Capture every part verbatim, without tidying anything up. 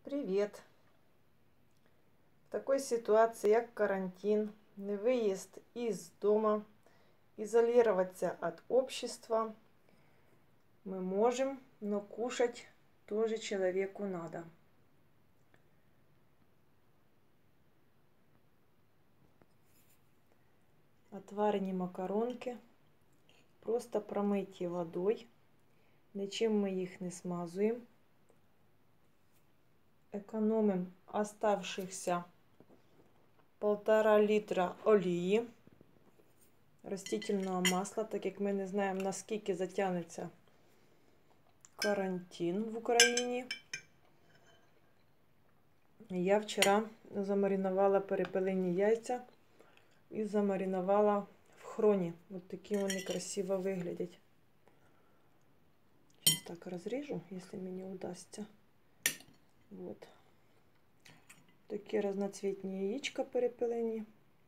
Привет! В такой ситуации, як карантин, не выезд из дома, изолироваться от общества мы можем, но кушать тоже человеку надо. Отварені макаронки, просто промийте водой, нічим ми їх не смазуємо. Экономим оставшихся полтора літра олії, растительного масла, так як ми не знаємо, наскільки затягнеться карантин в Україні. Я вчора замаринувала перепелині яйця і замаринувала в хроні. Ось такі вони красиво виглядять. Зараз так розріжу, якщо мені удасться. Вот. Такі разноцветні яєчка перепелені.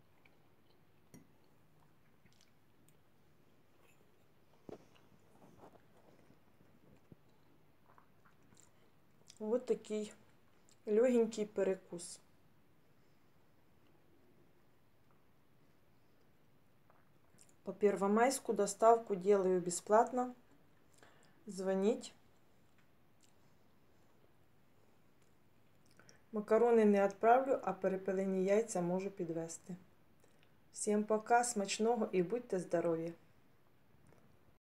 Вот такий легенький перекус. По Первомайску доставку делаю бесплатно. Звонить. Макарони не відправлю, а перепелені яйця можу підвезти. Всім пока, смачного і будьте здорові!